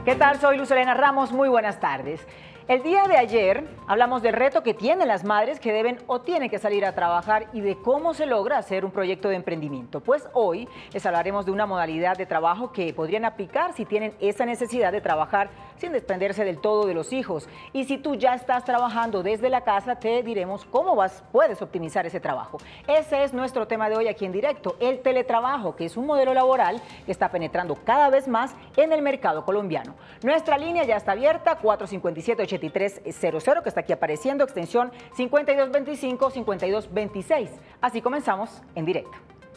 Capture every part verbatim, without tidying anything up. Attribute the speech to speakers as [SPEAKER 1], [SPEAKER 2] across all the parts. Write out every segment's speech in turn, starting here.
[SPEAKER 1] ¿Qué tal? Soy Luz Helena Ramos, muy buenas tardes. El día de ayer hablamos del reto que tienen las madres que deben o tienen que salir a trabajar y de cómo se logra hacer un proyecto de emprendimiento. Pues hoy les hablaremos de una modalidad de trabajo que podrían aplicar si tienen esa necesidad de trabajar sin desprenderse del todo de los hijos. Y si tú ya estás trabajando desde la casa, te diremos cómo vas, puedes optimizar ese trabajo. Ese es nuestro tema de hoy aquí en directo, el teletrabajo, que es un modelo laboral que está penetrando cada vez más en el mercado colombiano. Nuestra línea ya está abierta, cuatro cinco siete, ocho tres cero cero, que está aquí apareciendo, extensión cincuenta y dos veinticinco, cincuenta y dos veintiséis. Así comenzamos en directo.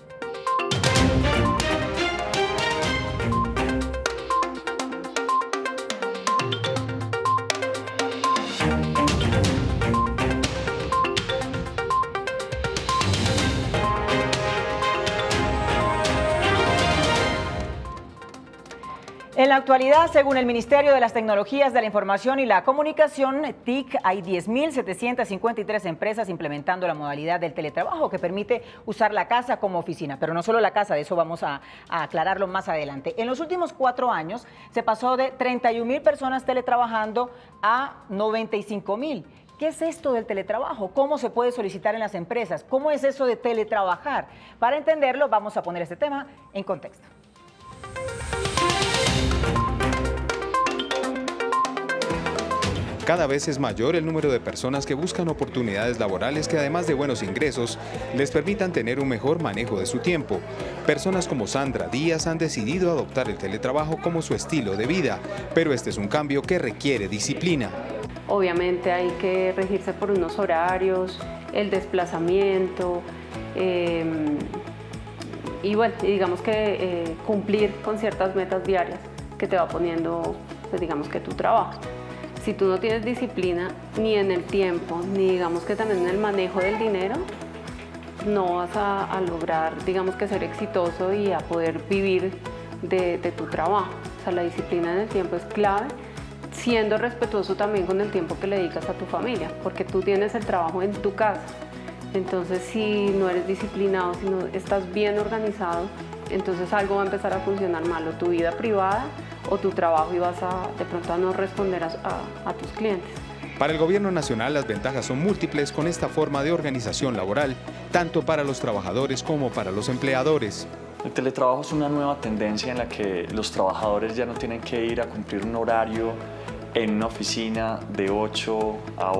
[SPEAKER 1] En la actualidad, según el Ministerio de las Tecnologías de la Información y la Comunicación, T I C, hay diez mil setecientas cincuenta y tres empresas implementando la modalidad del teletrabajo que permite usar la casa como oficina. Pero no solo la casa, de eso vamos a, a aclararlo más adelante. En los últimos cuatro años se pasó de treinta y un mil personas teletrabajando a noventa y cinco mil. ¿Qué es esto del teletrabajo? ¿Cómo se puede solicitar en las empresas? ¿Cómo es eso de teletrabajar? Para entenderlo, vamos a poner este tema en contexto.
[SPEAKER 2] Cada vez es mayor el número de personas que buscan oportunidades laborales que, además de buenos ingresos, les permitan tener un mejor manejo de su tiempo. Personas como Sandra Díaz han decidido adoptar el teletrabajo como su estilo de vida, pero este es un cambio que requiere disciplina.
[SPEAKER 3] Obviamente hay que regirse por unos horarios, el desplazamiento, eh, y bueno, digamos que eh, cumplir con ciertas metas diarias que te va poniendo, pues digamos que tu trabajo. Si tú no tienes disciplina ni en el tiempo, ni digamos que también en el manejo del dinero, no vas a, a lograr, digamos que ser exitoso y a poder vivir de, de tu trabajo. O sea, la disciplina en el tiempo es clave, siendo respetuoso también con el tiempo que le dedicas a tu familia, porque tú tienes el trabajo en tu casa. Entonces, si no eres disciplinado, si no estás bien organizado, entonces algo va a empezar a funcionar mal, o tu vida privada o tu trabajo, y vas a de pronto a no responder a, a, a tus clientes.
[SPEAKER 2] Para el gobierno nacional las ventajas son múltiples con esta forma de organización laboral, tanto para los trabajadores como para los empleadores.
[SPEAKER 4] El teletrabajo es una nueva tendencia en la que los trabajadores ya no tienen que ir a cumplir un horario en una oficina de ocho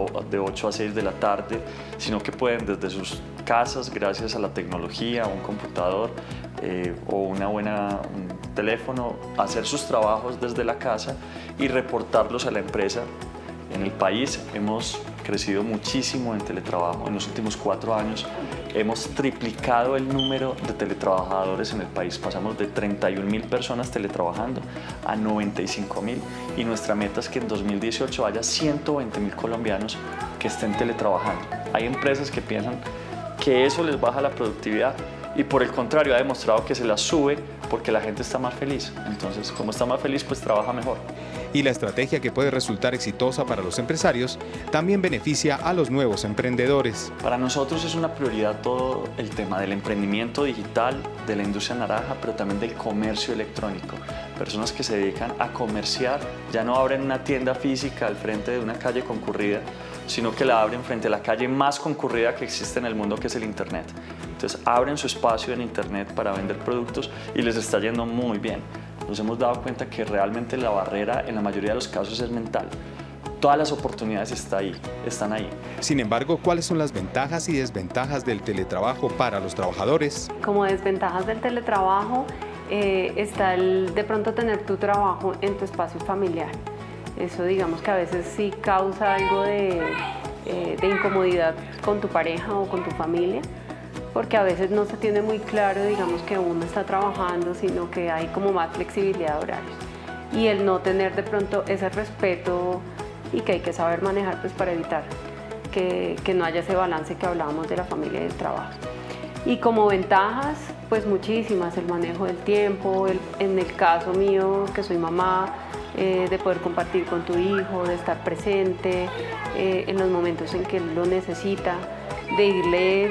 [SPEAKER 4] a seis de la tarde, sino que pueden desde sus casas, gracias a la tecnología, un computador eh, o una buena, un teléfono, hacer sus trabajos desde la casa y reportarlos a la empresa. En el país hemos crecido muchísimo en teletrabajo. En los últimos cuatro años hemos triplicado el número de teletrabajadores en el país. Pasamos de treinta y un mil personas teletrabajando a noventa y cinco mil, y nuestra meta es que en dos mil dieciocho haya ciento veinte mil colombianos que estén teletrabajando. Hay empresas que piensan que eso les baja la productividad y por el contrario ha demostrado que se la sube porque la gente está más feliz. Entonces, como está más feliz, pues trabaja mejor.
[SPEAKER 2] Y la estrategia, que puede resultar exitosa para los empresarios, también beneficia a los nuevos emprendedores.
[SPEAKER 4] Para nosotros es una prioridad todo el tema del emprendimiento digital, de la industria naranja, pero también del comercio electrónico. Personas que se dedican a comerciar, ya no abren una tienda física al frente de una calle concurrida, sino que la abren frente a la calle más concurrida que existe en el mundo, que es el Internet. Entonces abren su espacio en Internet para vender productos y les está yendo muy bien. Nos hemos dado cuenta que realmente la barrera en la mayoría de los casos es mental. Todas las oportunidades está ahí, están ahí.
[SPEAKER 2] Sin embargo, ¿cuáles son las ventajas y desventajas del teletrabajo para los trabajadores?
[SPEAKER 3] Como desventajas del teletrabajo eh, está el de pronto tener tu trabajo en tu espacio familiar. Eso digamos que a veces sí causa algo de, eh, de incomodidad con tu pareja o con tu familia, porque a veces no se tiene muy claro, digamos, que uno está trabajando, sino que hay como más flexibilidad de horarios. Y el no tener de pronto ese respeto y que hay que saber manejar, pues, para evitar que, que no haya ese balance que hablábamos de la familia y del trabajo. Y como ventajas, pues muchísimas: el manejo del tiempo, el, en el caso mío, que soy mamá, eh, de poder compartir con tu hijo, de estar presente eh, en los momentos en que él lo necesita, de irle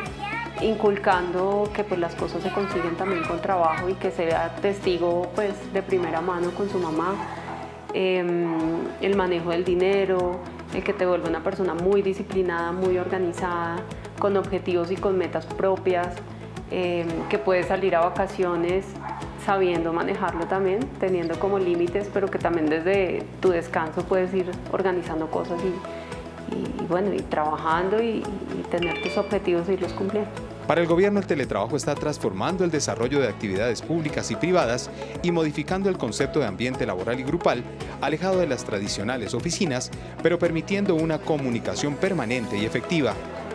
[SPEAKER 3] inculcando que pues las cosas se consiguen también con trabajo y que se vea testigo pues de primera mano con su mamá. eh, el manejo del dinero, el que te vuelve una persona muy disciplinada, muy organizada, con objetivos y con metas propias, eh, que puedes salir a vacaciones sabiendo manejarlo también, teniendo como límites, pero que también desde tu descanso puedes ir organizando cosas y, y, y bueno, y trabajando y, y tener tus objetivos e irlos cumpliendo.
[SPEAKER 2] Para el gobierno, el teletrabajo está transformando el desarrollo de actividades públicas y privadas y modificando el concepto de ambiente laboral y grupal, alejado de las tradicionales oficinas, pero permitiendo una comunicación permanente y efectiva.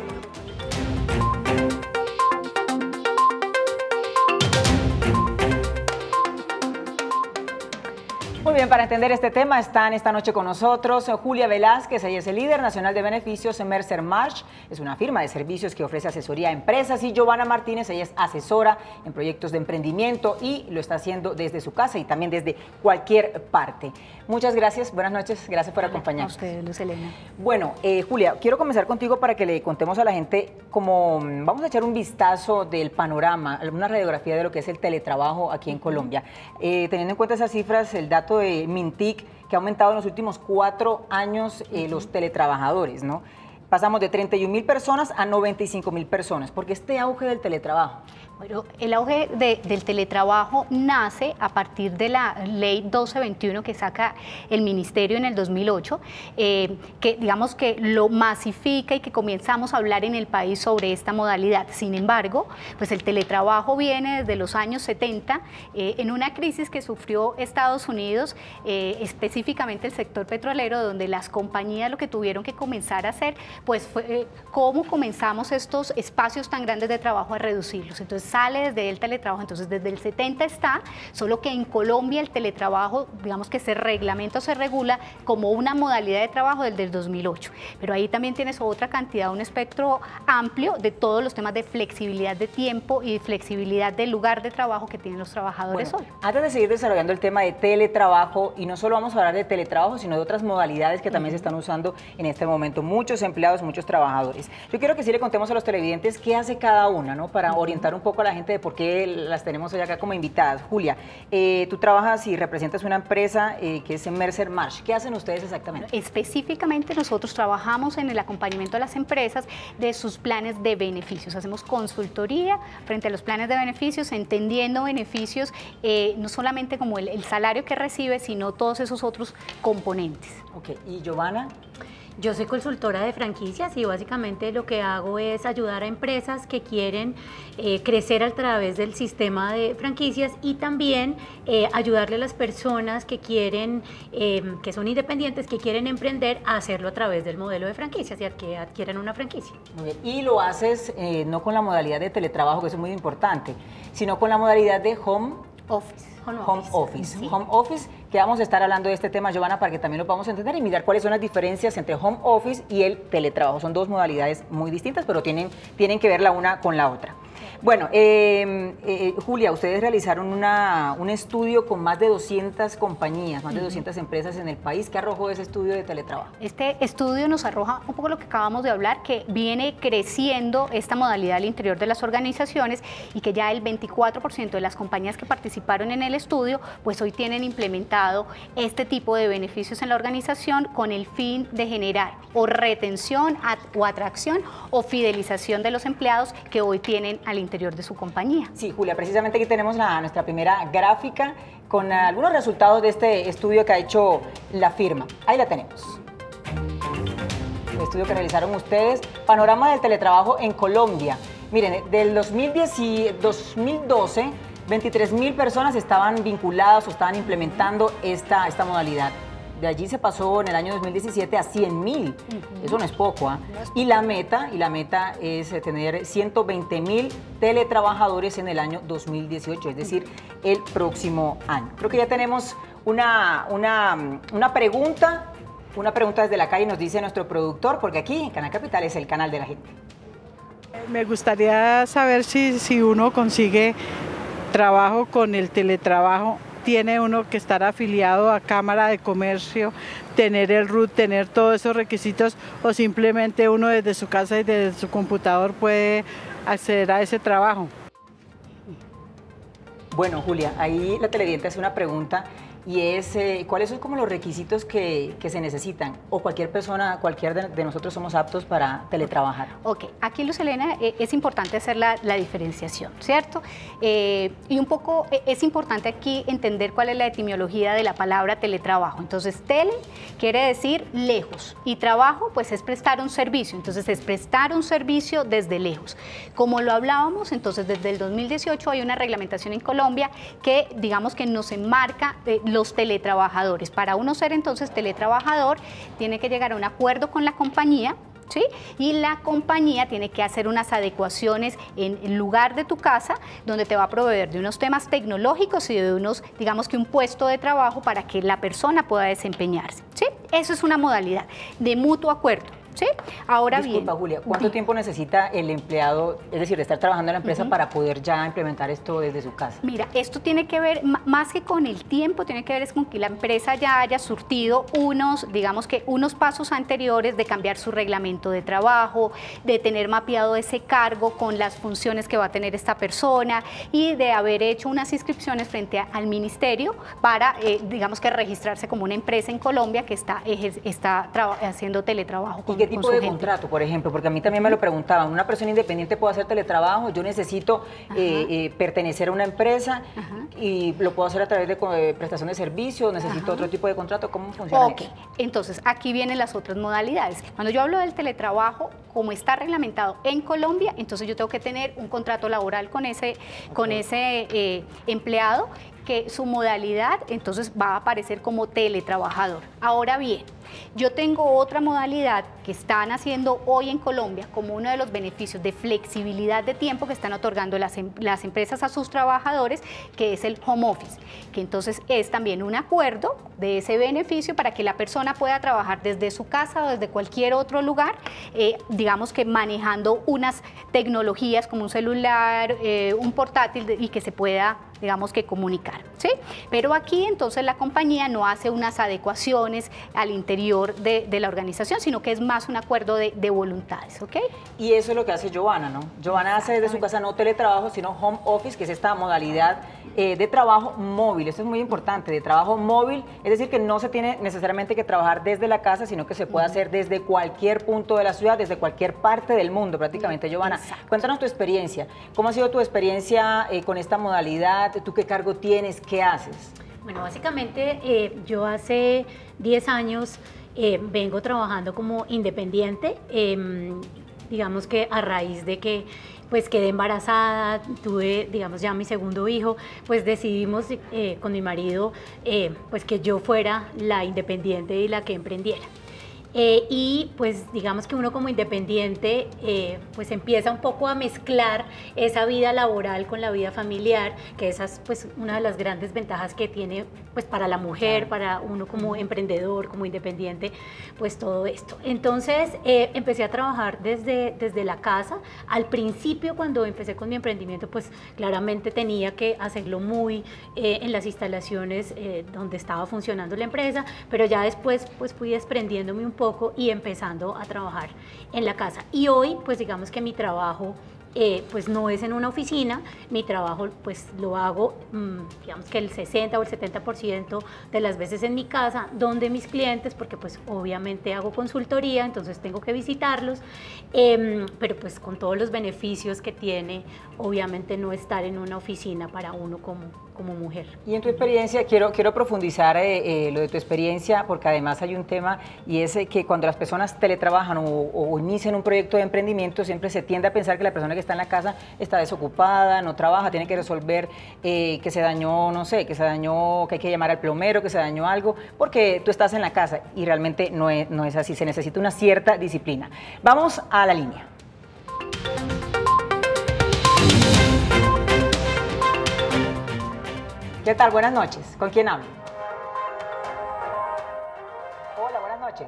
[SPEAKER 1] Muy bien, para entender este tema están esta noche con nosotros Julia Velázquez, ella es el líder nacional de beneficios en Mercer Marsh, es una firma de servicios que ofrece asesoría a empresas, y Giovanna Martínez, ella es asesora en proyectos de emprendimiento y lo está haciendo desde su casa y también desde cualquier parte. Muchas gracias, buenas noches, gracias por acompañarnos.
[SPEAKER 5] A usted, Luz Helena.
[SPEAKER 1] Bueno, eh, Julia, quiero comenzar contigo para que le contemos a la gente como vamos a echar un vistazo del panorama, una radiografía de lo que es el teletrabajo aquí en Colombia. Eh, teniendo en cuenta esas cifras, el dato de Mintic, que ha aumentado en los últimos cuatro años eh, los teletrabajadores, ¿no? Pasamos de treinta y un mil personas a noventa y cinco mil personas. ¿Por qué este auge del teletrabajo?
[SPEAKER 5] Bueno, el auge de, del teletrabajo nace a partir de la ley doce veintiuno que saca el Ministerio en el dos mil ocho, eh, que digamos que lo masifica y que comenzamos a hablar en el país sobre esta modalidad. Sin embargo, pues el teletrabajo viene desde los años setenta, eh, en una crisis que sufrió Estados Unidos, eh, específicamente el sector petrolero, donde las compañías lo que tuvieron que comenzar a hacer, pues fue eh, cómo comenzamos estos espacios tan grandes de trabajo a reducirlos. Entonces, sale desde el teletrabajo, entonces desde el setenta está, solo que en Colombia el teletrabajo, digamos que se reglamenta o se regula como una modalidad de trabajo desde el dos mil ocho, pero ahí también tienes otra cantidad, un espectro amplio de todos los temas de flexibilidad de tiempo y flexibilidad del lugar de trabajo que tienen los trabajadores
[SPEAKER 1] bueno,
[SPEAKER 5] hoy.
[SPEAKER 1] Antes de seguir desarrollando el tema de teletrabajo, y no solo vamos a hablar de teletrabajo, sino de otras modalidades que también uh-huh. se están usando en este momento, muchos empleados, muchos trabajadores. Yo quiero que sí le contemos a los televidentes qué hace cada una, ¿no? Para uh-huh. orientar un poco a la gente de por qué las tenemos hoy acá como invitadas. Julia, eh, tú trabajas y representas una empresa eh, que es en Mercer Marsh. ¿Qué hacen ustedes exactamente?
[SPEAKER 5] Específicamente nosotros trabajamos en el acompañamiento a las empresas de sus planes de beneficios. Hacemos consultoría frente a los planes de beneficios, entendiendo beneficios eh, no solamente como el, el salario que recibe, sino todos esos otros componentes.
[SPEAKER 1] Ok, ¿y Giovanna?
[SPEAKER 6] Yo soy consultora de franquicias y básicamente lo que hago es ayudar a empresas que quieren eh, crecer a través del sistema de franquicias y también eh, ayudarle a las personas que quieren, eh, que son independientes, que quieren emprender, a hacerlo a través del modelo de franquicias y que adquieran una franquicia.
[SPEAKER 1] Muy bien. Y lo haces eh, no con la modalidad de teletrabajo, que eso es muy importante, sino con la modalidad de home
[SPEAKER 6] office.
[SPEAKER 1] Home office. Home office. Sí. Home office, que vamos a estar hablando de este tema, Giovanna, para que también lo podamos entender y mirar cuáles son las diferencias entre home office y el teletrabajo. Son dos modalidades muy distintas, pero tienen, tienen que ver la una con la otra. Bueno, eh, eh, Julia, ustedes realizaron una, un estudio con más de doscientas compañías, más de doscientas empresas en el país. ¿Qué arrojó ese estudio de teletrabajo?
[SPEAKER 5] Este estudio nos arroja un poco lo que acabamos de hablar, que viene creciendo esta modalidad al interior de las organizaciones y que ya el veinticuatro por ciento de las compañías que participaron en el estudio, pues hoy tienen implementado este tipo de beneficios en la organización con el fin de generar o retención o atracción o fidelización de los empleados que hoy tienen al interior de su compañía.
[SPEAKER 1] Sí, Julia, precisamente aquí tenemos la, nuestra primera gráfica con algunos resultados de este estudio que ha hecho la firma. Ahí la tenemos. El estudio que realizaron ustedes, panorama del teletrabajo en Colombia. Miren, del dos mil doce, veintitrés mil personas estaban vinculadas o estaban implementando esta, esta modalidad. De allí se pasó en el año dos mil diecisiete a cien mil. Uh-huh. Eso no es poco, ¿eh? No es poco. Y la meta, y la meta es tener ciento veinte mil teletrabajadores en el año dos mil dieciocho, es decir, el próximo año. Creo que ya tenemos una, una, una pregunta, una pregunta desde la calle, nos dice nuestro productor, porque aquí Canal Capital es el canal de la gente.
[SPEAKER 7] Me gustaría saber si, si uno consigue trabajo con el teletrabajo. Tiene uno que estar afiliado a Cámara de Comercio, tener el R U T, tener todos esos requisitos, o simplemente uno desde su casa y desde su computador puede acceder a ese trabajo.
[SPEAKER 1] Bueno, Julia, ahí la televidente hace una pregunta y es eh, cuáles son como los requisitos que, que se necesitan o cualquier persona, cualquier de, de nosotros somos aptos para teletrabajar.
[SPEAKER 5] Ok, aquí Luz Helena eh, es importante hacer la, la diferenciación, ¿cierto? Eh, y un poco eh, es importante aquí entender cuál es la etimología de la palabra teletrabajo. Entonces, tele quiere decir lejos y trabajo pues es prestar un servicio, entonces es prestar un servicio desde lejos. Como lo hablábamos, entonces desde el dos mil dieciocho hay una reglamentación en Colombia que digamos que nos enmarca eh, los teletrabajadores. Para uno ser entonces teletrabajador, tiene que llegar a un acuerdo con la compañía, ¿sí? Y la compañía tiene que hacer unas adecuaciones en el lugar de tu casa, donde te va a proveer de unos temas tecnológicos y de unos, digamos que un puesto de trabajo para que la persona pueda desempeñarse, ¿sí? Eso es una modalidad de mutuo acuerdo. ¿Sí? Ahora
[SPEAKER 1] Disculpa,
[SPEAKER 5] bien,
[SPEAKER 1] Julia, ¿cuánto
[SPEAKER 5] di,
[SPEAKER 1] tiempo necesita el empleado, es decir, de estar trabajando en la empresa
[SPEAKER 5] uh-huh.
[SPEAKER 1] para poder ya implementar esto desde su casa?
[SPEAKER 5] Mira, esto tiene que ver, más que con el tiempo, tiene que ver es con que la empresa ya haya surtido unos, digamos que unos pasos anteriores de cambiar su reglamento de trabajo, de tener mapeado ese cargo con las funciones que va a tener esta persona y de haber hecho unas inscripciones frente a, al ministerio para, eh, digamos que registrarse como una empresa en Colombia que está, eh, está haciendo teletrabajo con
[SPEAKER 1] ¿Qué tipo de gente. contrato, por ejemplo? Porque a mí también me lo preguntaban, ¿una persona independiente puede hacer teletrabajo? Yo necesito eh, eh, pertenecer a una empresa Ajá. y lo puedo hacer a través de, de prestación de servicios, necesito Ajá. otro tipo de contrato, ¿cómo funciona
[SPEAKER 5] okay.
[SPEAKER 1] eso?
[SPEAKER 5] Entonces, aquí vienen las otras modalidades. Cuando yo hablo del teletrabajo, como está reglamentado en Colombia, entonces yo tengo que tener un contrato laboral con ese, okay. con ese eh, empleado, que su modalidad entonces va a aparecer como teletrabajador. Ahora bien, yo tengo otra modalidad que están haciendo hoy en Colombia como uno de los beneficios de flexibilidad de tiempo que están otorgando las, las empresas a sus trabajadores, que es el home office, que entonces es también un acuerdo de ese beneficio para que la persona pueda trabajar desde su casa o desde cualquier otro lugar, eh, digamos que manejando unas tecnologías como un celular, eh, un portátil de, y que se pueda, digamos que comunicar, ¿sí? Pero aquí entonces la compañía no hace unas adecuaciones al interior de, de la organización, sino que es más un acuerdo de, de voluntades, ¿ok?
[SPEAKER 1] Y eso es lo que hace Giovanna, ¿no? Giovanna hace desde su casa no teletrabajo, sino home office, que es esta modalidad eh, de trabajo móvil. Esto es muy importante, de trabajo móvil, es decir, que no se tiene necesariamente que trabajar desde la casa, sino que se puede hacer desde cualquier punto de la ciudad, desde cualquier parte del mundo prácticamente. Giovanna, exacto. Cuéntanos tu experiencia. ¿Cómo ha sido tu experiencia eh, con esta modalidad? ¿Tú qué cargo tienes? ¿Qué haces?
[SPEAKER 6] Bueno, básicamente eh, yo hace diez años eh, vengo trabajando como independiente, eh, digamos que a raíz de que pues quedé embarazada, tuve digamos ya mi segundo hijo, pues decidimos eh, con mi marido eh, pues que yo fuera la independiente y la que emprendiera. Eh, y pues digamos que uno como independiente eh, pues empieza un poco a mezclar esa vida laboral con la vida familiar, que esa es pues una de las grandes ventajas que tiene pues para la mujer, para uno como emprendedor, como independiente, pues todo esto. Entonces eh, empecé a trabajar desde, desde la casa. Al principio cuando empecé con mi emprendimiento pues claramente tenía que hacerlo muy eh, en las instalaciones eh, donde estaba funcionando la empresa, pero ya después pues fui desprendiéndome un poco poco y empezando a trabajar en la casa. Y hoy, pues digamos que mi trabajo eh, pues no es en una oficina, mi trabajo pues lo hago, mmm, digamos que el sesenta o el setenta por ciento de las veces en mi casa, donde mis clientes, porque pues obviamente hago consultoría, entonces tengo que visitarlos, eh, pero pues con todos los beneficios que tiene, obviamente no estar en una oficina para uno como, como mujer.
[SPEAKER 1] Y en tu experiencia, quiero, quiero profundizar eh, eh, lo de tu experiencia, porque además hay un tema, y es eh, que cuando las personas teletrabajan o, o inician un proyecto de emprendimiento, siempre se tiende a pensar que la persona que está en la casa está desocupada, no trabaja, tiene que resolver eh, que se dañó, no sé, que se dañó, que hay que llamar al plomero, que se dañó algo, porque tú estás en la casa y realmente no es, no es así, se necesita una cierta disciplina. Vamos a la línea. ¿Qué tal? Buenas noches. ¿Con quién hablo? Hola, buenas noches.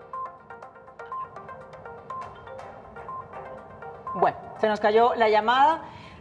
[SPEAKER 1] Bueno, se nos cayó la llamada.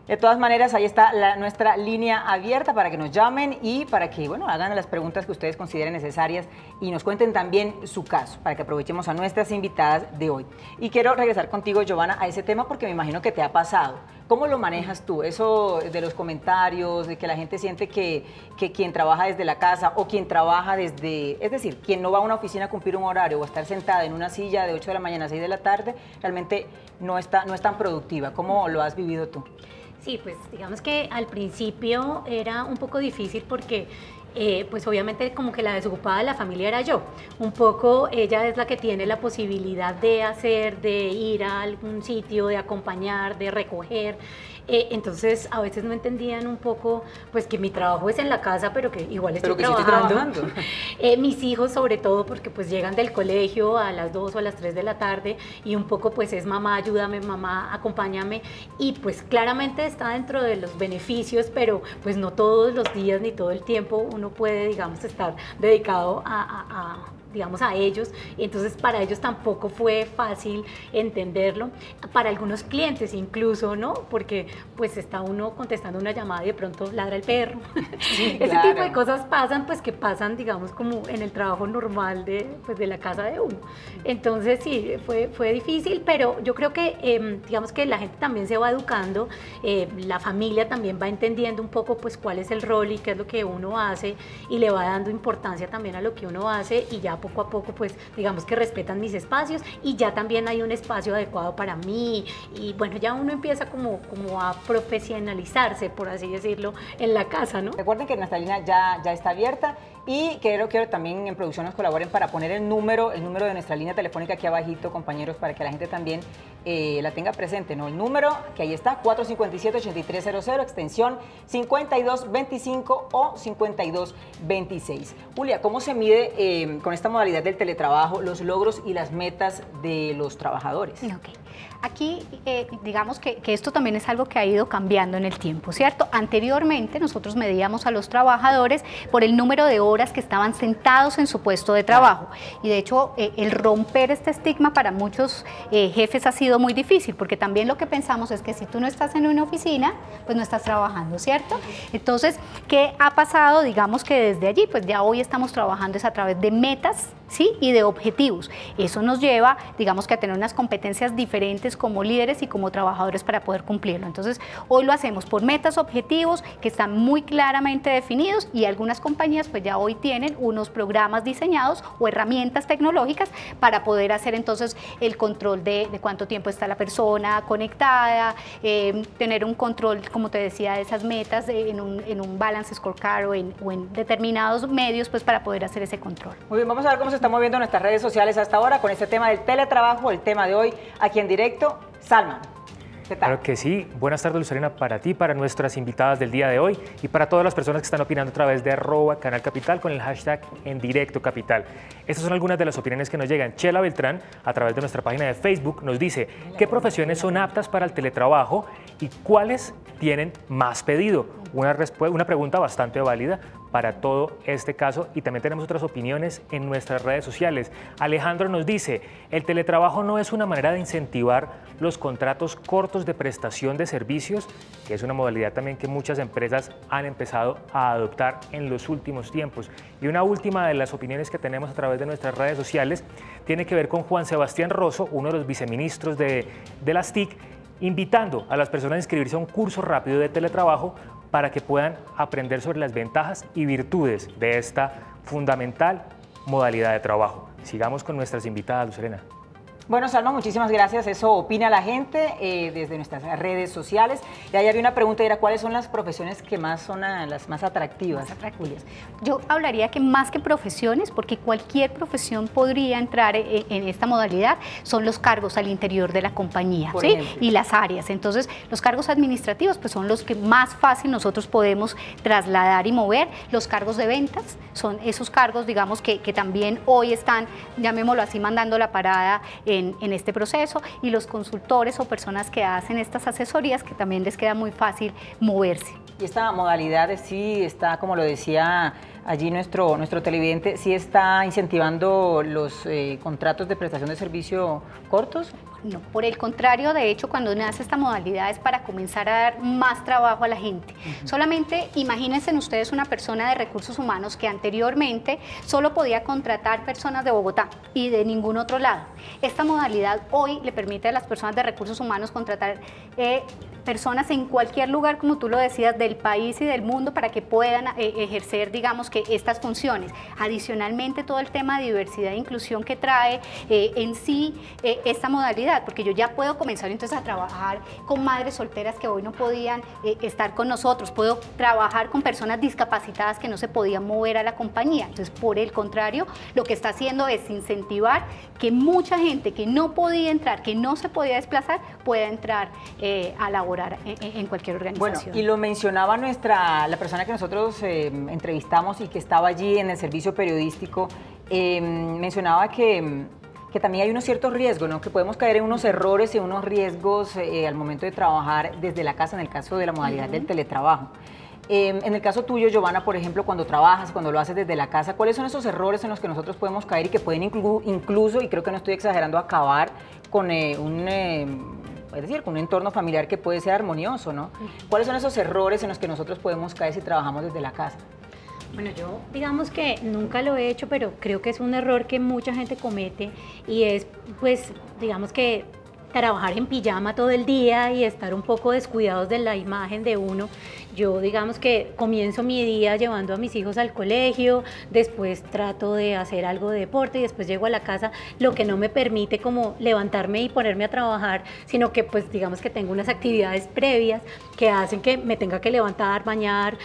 [SPEAKER 1] De todas maneras, ahí está la, nuestra línea abierta para que nos llamen y para que, bueno, hagan las preguntas que ustedes consideren necesarias y nos cuenten también su caso, para que aprovechemos a nuestras invitadas de hoy. Y quiero regresar contigo, Giovanna, a ese tema porque me imagino que te ha pasado. ¿Cómo lo manejas tú? Eso de los comentarios, de que la gente siente que, que quien trabaja desde la casa o quien trabaja desde, es decir, quien no va a una oficina a cumplir un horario o a estar sentada en una silla de ocho de la mañana a seis de la tarde, realmente no, está, no es tan productiva. ¿Cómo lo has vivido tú?
[SPEAKER 6] Sí, pues digamos que al principio era un poco difícil porque eh, pues obviamente como que la desocupada de la familia era yo. Un poco ella es la que tiene la posibilidad de hacer, de ir a algún sitio, de acompañar, de recoger. Eh, entonces a veces no entendían un poco pues que mi trabajo es en la casa, pero que igual estoy
[SPEAKER 1] pero que
[SPEAKER 6] trabajando.
[SPEAKER 1] Sí estoy trabajando.
[SPEAKER 6] eh, mis hijos sobre todo porque pues llegan del colegio a las dos o a las tres de la tarde y un poco pues es mamá, ayúdame, mamá, acompáñame, y pues claramente está dentro de los beneficios, pero pues no todos los días ni todo el tiempo uno puede, digamos, estar dedicado a, a, a digamos, a ellos, entonces para ellos tampoco fue fácil entenderlo, para algunos clientes incluso, ¿no? Porque pues está uno contestando una llamada y de pronto ladra el perro. Sí, ese claro. tipo de cosas pasan, pues que pasan, digamos, como en el trabajo normal de, pues, de la casa de uno. Entonces sí, fue, fue difícil, pero yo creo que, eh, digamos que la gente también se va educando, eh, la familia también va entendiendo un poco pues cuál es el rol y qué es lo que uno hace y le va dando importancia también a lo que uno hace y ya poco a poco pues digamos que respetan mis espacios y ya también hay un espacio adecuado para mí y bueno, ya uno empieza como, como a profesionalizarse, por así decirlo, en la casa, ¿no?
[SPEAKER 1] Recuerden que nuestra línea ya, ya está abierta y quiero que también en producción nos colaboren para poner el número, el número de nuestra línea telefónica aquí abajito, compañeros, para que la gente también eh, la tenga presente, ¿no? El número que ahí está, cuatro cinco siete, ocho tres cero cero, extensión cincuenta y dos veinticinco o cincuenta y dos veintiséis. Julia, ¿cómo se mide eh, con esta modalidad del teletrabajo los logros y las metas de los trabajadores?
[SPEAKER 5] Okay. Aquí, eh, digamos que, que esto también es algo que ha ido cambiando en el tiempo, ¿cierto? Anteriormente nosotros medíamos a los trabajadores por el número de horas que estaban sentados en su puesto de trabajo. Y de hecho, eh, el romper este estigma para muchos eh, jefes ha sido muy difícil, porque también lo que pensamos es que si tú no estás en una oficina, pues no estás trabajando, ¿cierto? Entonces, ¿qué ha pasado? Digamos que desde allí, pues ya hoy estamos trabajando es a través de metas, ¿sí? Y de objetivos. Eso nos lleva, digamos que a tener unas competencias diferentes como líderes y como trabajadores para poder cumplirlo. Entonces, hoy lo hacemos por metas, objetivos que están muy claramente definidos y algunas compañías pues ya hoy tienen unos programas diseñados o herramientas tecnológicas para poder hacer entonces el control de, de cuánto tiempo está la persona conectada, eh, tener un control, como te decía, de esas metas de, en, un, en un balance scorecard o en, o en determinados medios pues para poder hacer ese control.
[SPEAKER 1] Muy bien, vamos a ver cómo se está moviendo nuestras redes sociales hasta ahora con este tema del teletrabajo, el tema de hoy aquí en directo. Salman, ¿qué tal?
[SPEAKER 8] Claro que sí. Buenas tardes, Luzarena, para ti, para nuestras invitadas del día de hoy y para todas las personas que están opinando a través de arroba Canal Capital con el hashtag en directo capital. Estas son algunas de las opiniones que nos llegan. Chela Beltrán, a través de nuestra página de Facebook, nos dice qué profesiones son aptas para el teletrabajo y cuáles tienen más pedido. Una, una pregunta bastante válida para todo este caso y también tenemos otras opiniones en nuestras redes sociales. Alejandro nos dice, el teletrabajo no es una manera de incentivar los contratos cortos de prestación de servicios, que es una modalidad también que muchas empresas han empezado a adoptar en los últimos tiempos. Y una última de las opiniones que tenemos a través de nuestras redes sociales tiene que ver con Juan Sebastián Rosso, uno de los viceministros de, de las T I C, invitando a las personas a inscribirse a un curso rápido de teletrabajo para que puedan aprender sobre las ventajas y virtudes de esta fundamental modalidad de trabajo. Sigamos con nuestras invitadas, Luzarena.
[SPEAKER 1] Bueno, Salma, muchísimas gracias. Eso opina la gente eh, desde nuestras redes sociales. Y ahí había una pregunta, era ¿cuáles son las profesiones que más son a, las más atractivas?
[SPEAKER 5] Más atractivas. Yo hablaría que más que profesiones, porque cualquier profesión podría entrar en, en esta modalidad, son los cargos al interior de la compañía, ¿sí? Y las áreas. Entonces, los cargos administrativos pues son los que más fácil nosotros podemos trasladar y mover. Los cargos de ventas son esos cargos, digamos, que, que también hoy están, llamémoslo así, mandando la parada En, en este proceso, y los consultores o personas que hacen estas asesorías que también les queda muy fácil moverse.
[SPEAKER 1] Y esta modalidad sí está, como lo decía allí nuestro, nuestro televidente, sí está incentivando los eh, contratos de prestación de servicio cortos.
[SPEAKER 5] No, por el contrario, de hecho, cuando nace esta modalidad es para comenzar a dar más trabajo a la gente. Uh-huh. Solamente imagínense ustedes una persona de recursos humanos que anteriormente solo podía contratar personas de Bogotá y de ningún otro lado. Esta modalidad hoy le permite a las personas de recursos humanos contratar eh, personas en cualquier lugar, como tú lo decías, del país y del mundo para que puedan eh, ejercer, digamos, que estas funciones. Adicionalmente, todo el tema de diversidad e inclusión que trae eh, en sí eh, esta modalidad, porque yo ya puedo comenzar entonces a trabajar con madres solteras que hoy no podían eh, estar con nosotros, puedo trabajar con personas discapacitadas que no se podían mover a la compañía. Entonces, por el contrario, lo que está haciendo es incentivar que mucha gente que no podía entrar, que no se podía desplazar, pueda entrar eh, a laborar En, en cualquier organización.
[SPEAKER 1] Bueno, y lo mencionaba nuestra, la persona que nosotros eh, entrevistamos y que estaba allí en el servicio periodístico, eh, mencionaba que, que también hay unos ciertos riesgos, ¿no? Que podemos caer en unos errores y unos riesgos eh, al momento de trabajar desde la casa, en el caso de la modalidad uh-huh. del teletrabajo. Eh, en el caso tuyo, Giovanna, por ejemplo, cuando trabajas, cuando lo haces desde la casa, ¿cuáles son esos errores en los que nosotros podemos caer y que pueden inclu incluso, y creo que no estoy exagerando, acabar con eh, un... Eh, es decir, con un entorno familiar que puede ser armonioso, ¿no? ¿Cuáles son esos errores en los que nosotros podemos caer si trabajamos desde la casa?
[SPEAKER 6] Bueno, yo digamos que nunca lo he hecho, pero creo que es un error que mucha gente comete y es, pues, digamos que trabajar en pijama todo el día y estar un poco descuidados de la imagen de uno. Yo digamos que comienzo mi día llevando a mis hijos al colegio, después trato de hacer algo de deporte y después llego a la casa, lo que no me permite como levantarme y ponerme a trabajar, sino que pues digamos que tengo unas actividades previas que hacen que me tenga que levantar, bañar,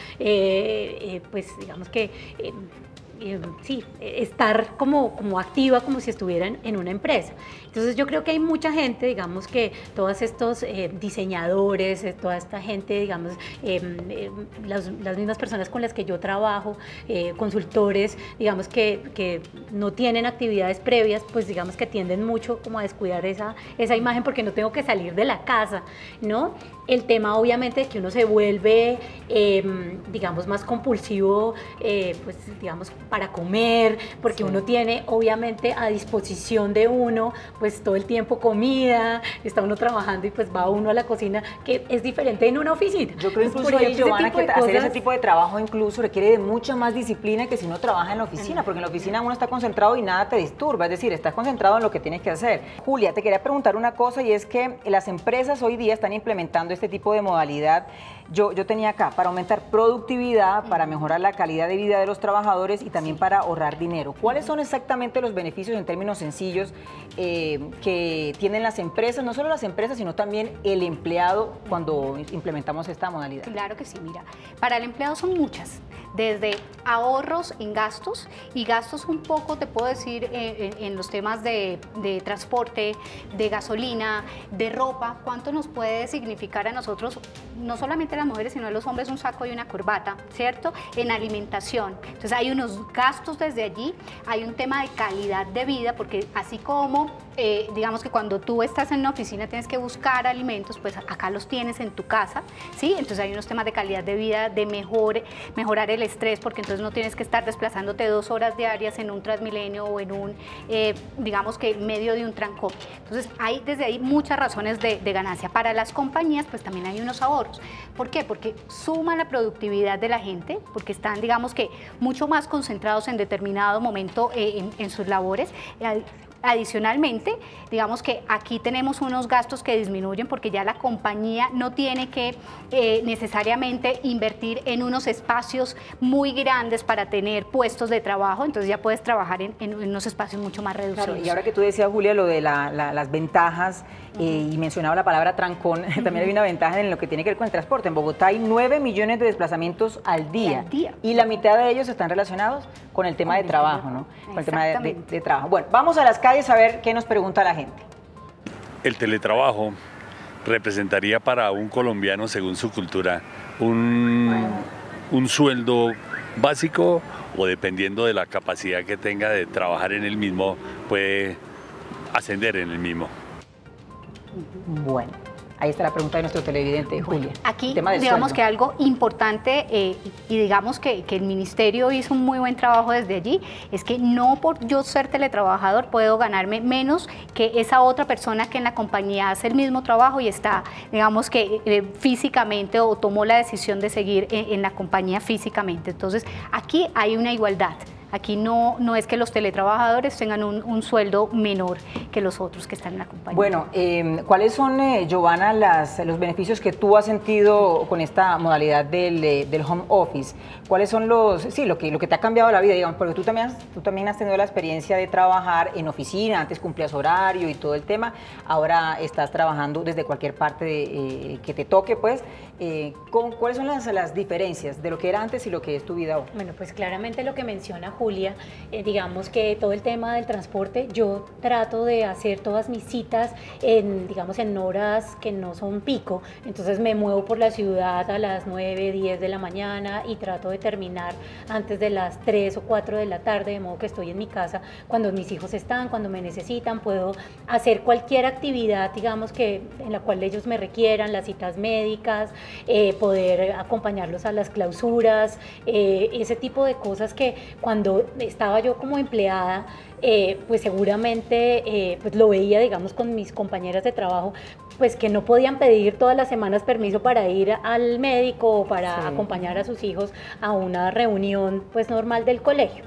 [SPEAKER 6] eh, eh, pues digamos que... Eh, Eh, sí, estar como, como activa, como si estuvieran en una empresa. Entonces yo creo que hay mucha gente, digamos que todos estos eh, diseñadores, eh, toda esta gente, digamos, eh, eh, las, las mismas personas con las que yo trabajo, eh, consultores, digamos que, que no tienen actividades previas, pues digamos que tienden mucho como a descuidar esa, esa imagen porque no tengo que salir de la casa, ¿no? El tema obviamente es que uno se vuelve, eh, digamos, más compulsivo, eh, pues digamos, para comer, porque sí. uno tiene obviamente a disposición de uno, pues todo el tiempo comida, está uno trabajando y pues va uno a la cocina, que es diferente en una oficina.
[SPEAKER 1] Yo creo incluso ahí, Giovanna, que hacer ese tipo de trabajo incluso requiere de mucha más disciplina que si uno trabaja en la oficina, porque en la oficina uno está concentrado y nada te disturba, es decir, estás concentrado en lo que tienes que hacer. Julia, te quería preguntar una cosa y es que las empresas hoy día están implementando este tipo de modalidad. Yo, yo tenía acá, para aumentar productividad, para mejorar la calidad de vida de los trabajadores y también para ahorrar dinero. ¿Cuáles son exactamente los beneficios en términos sencillos eh, que tienen las empresas, no solo las empresas, sino también el empleado cuando implementamos esta modalidad?
[SPEAKER 5] Claro que sí, mira, para el empleado son muchas, desde ahorros en gastos y gastos un poco, te puedo decir, eh, en, en los temas de, de transporte, de gasolina, de ropa, cuánto nos puede significar a nosotros, no solamente las mujeres, sino a los hombres, un saco y una corbata, ¿cierto? En alimentación. Entonces hay unos gastos desde allí, hay un tema de calidad de vida, porque así como, eh, digamos que cuando tú estás en una oficina tienes que buscar alimentos, pues acá los tienes en tu casa, ¿sí? Entonces hay unos temas de calidad de vida, de mejor, mejorar el estrés, porque entonces no tienes que estar desplazándote dos horas diarias en un Transmilenio o en un, eh, digamos que medio de un trancón. Entonces hay desde ahí muchas razones de, de ganancia. Para las compañías, pues también hay unos ahorros. ¿Por qué? Porque suma la productividad de la gente, porque están, digamos que, mucho más concentrados en determinado momento eh, en, en sus labores. Adicionalmente, digamos que aquí tenemos unos gastos que disminuyen porque ya la compañía no tiene que eh, necesariamente invertir en unos espacios muy grandes para tener puestos de trabajo, entonces ya puedes trabajar en, en unos espacios mucho más reducidos. Claro,
[SPEAKER 1] y ahora que tú decías, Julia, lo de la, la, las ventajas uh-huh. eh, y mencionaba la palabra trancón, uh-huh. también hay una ventaja en lo que tiene que ver con el transporte. En Bogotá hay nueve millones de desplazamientos al día, al día. y la mitad de ellos están relacionados con el tema con de el trabajo, tema. ¿no? Con el tema de, de, de trabajo. Bueno, vamos a las calles a ver qué nos pregunta la gente.
[SPEAKER 9] El teletrabajo representaría para un colombiano, según su cultura, un, un sueldo básico, o dependiendo de la capacidad que tenga de trabajar en el mismo, puede ascender en el mismo.
[SPEAKER 1] Bueno, Ahí está la pregunta de nuestro televidente, Julia.
[SPEAKER 5] Aquí, digamos sueldo. que algo importante, eh, y digamos que, que el Ministerio hizo un muy buen trabajo desde allí, es que no por yo ser teletrabajador puedo ganarme menos que esa otra persona que en la compañía hace el mismo trabajo y está, digamos que eh, físicamente, o tomó la decisión de seguir en, en la compañía físicamente. Entonces, aquí hay una igualdad. Aquí no, no es que los teletrabajadores tengan un, un sueldo menor que los otros que están en la compañía.
[SPEAKER 1] Bueno, eh, ¿cuáles son, eh, Giovanna, las, los beneficios que tú has sentido con esta modalidad del, eh, del home office? ¿Cuáles son los, sí, lo que, lo que te ha cambiado la vida, digamos? Porque tú también, has, tú también has tenido la experiencia de trabajar en oficina, antes cumplías horario y todo el tema, ahora estás trabajando desde cualquier parte de, eh, que te toque, pues. Eh, ¿cómo, ¿Cuáles son las, las diferencias de lo que era antes y lo que es tu vida ahora?
[SPEAKER 6] Bueno, pues claramente lo que menciona Julia, eh, digamos que todo el tema del transporte, yo trato de hacer todas mis citas en, digamos, en horas que no son pico, entonces me muevo por la ciudad a las nueve, diez de la mañana y trato de terminar antes de las tres o cuatro de la tarde, de modo que estoy en mi casa cuando mis hijos están, cuando me necesitan, puedo hacer cualquier actividad, digamos, que en la cual ellos me requieran, las citas médicas, eh, poder acompañarlos a las clausuras, eh, ese tipo de cosas que cuando estaba yo como empleada, eh, pues seguramente eh, pues lo veía, digamos, con mis compañeras de trabajo, pues que no podían pedir todas las semanas permiso para ir al médico o para sí. acompañar a sus hijos a una reunión pues normal del colegio.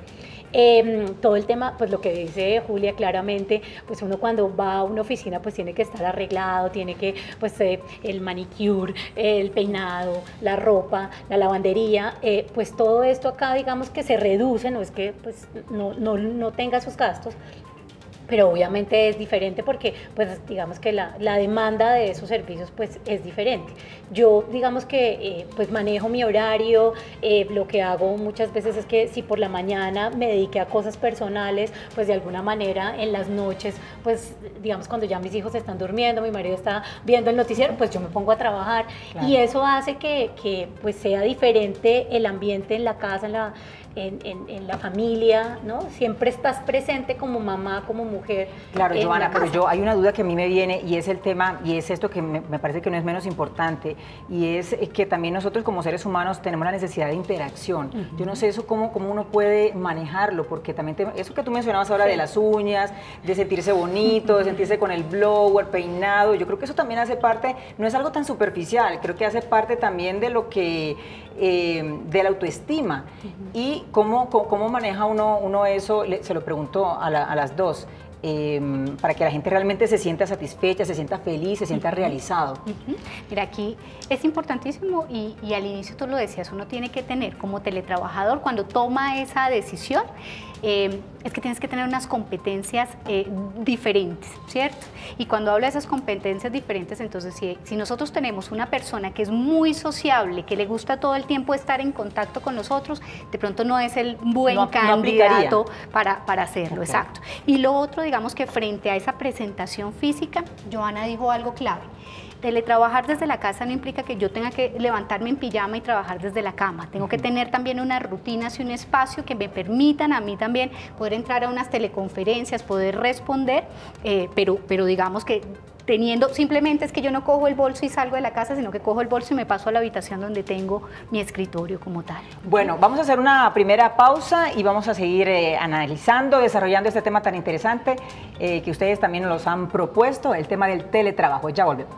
[SPEAKER 6] Eh, todo el tema, pues lo que dice Julia claramente, pues uno cuando va a una oficina pues tiene que estar arreglado, tiene que, pues eh, el manicure, el peinado, la ropa, la lavandería, eh, pues todo esto acá digamos que se reduce, no es que pues no, no, no tenga sus gastos, pero obviamente es diferente porque pues digamos que la, la demanda de esos servicios pues es diferente. Yo digamos que eh, pues manejo mi horario, eh, lo que hago muchas veces es que si por la mañana me dediqué a cosas personales, pues de alguna manera en las noches, pues digamos cuando ya mis hijos están durmiendo, mi marido está viendo el noticiero, pues yo me pongo a trabajar, claro. y eso hace que, que pues sea diferente el ambiente en la casa, en la En, en, en la familia, ¿no? Siempre estás presente como mamá, como mujer.
[SPEAKER 1] Claro, Giovanna, pero yo hay una duda que a mí me viene y es el tema, y es esto que me, me parece que no es menos importante, y es que también nosotros como seres humanos tenemos la necesidad de interacción. Uh-huh. Yo no sé eso cómo, cómo uno puede manejarlo, porque también te, eso que tú mencionabas ahora sí. de las uñas, de sentirse bonito, de sentirse con el blower, peinado, yo creo que eso también hace parte, no es algo tan superficial, creo que hace parte también de lo que, eh, de la autoestima. Uh-huh. Y ¿Cómo, cómo maneja uno, uno eso? Se lo pregunto a, la, a las dos, eh, para que la gente realmente se sienta satisfecha, se sienta feliz, se sienta uh-huh. realizado.
[SPEAKER 5] Uh-huh. Mira, aquí es importantísimo y, y al inicio tú lo decías, uno tiene que tener como teletrabajador, cuando toma esa decisión, eh, es que tienes que tener unas competencias eh, diferentes, ¿cierto? Y cuando hablo de esas competencias diferentes, entonces si, si nosotros tenemos una persona que es muy sociable, que le gusta todo el tiempo estar en contacto con nosotros, de pronto no es el buen no, candidato no para, para hacerlo, okay. exacto. Y lo otro, digamos que frente a esa presentación física, Giovanna dijo algo clave. Teletrabajar desde la casa no implica que yo tenga que levantarme en pijama y trabajar desde la cama. Tengo que tener también unas rutinas y un espacio que me permitan a mí también poder entrar a unas teleconferencias, poder responder, eh, pero, pero digamos que teniendo, simplemente es que yo no cojo el bolso y salgo de la casa, sino que cojo el bolso y me paso a la habitación donde tengo mi escritorio como tal.
[SPEAKER 1] Bueno, vamos a hacer una primera pausa y vamos a seguir eh, analizando, desarrollando este tema tan interesante eh, que ustedes también nos han propuesto, el tema del teletrabajo. Ya volvemos.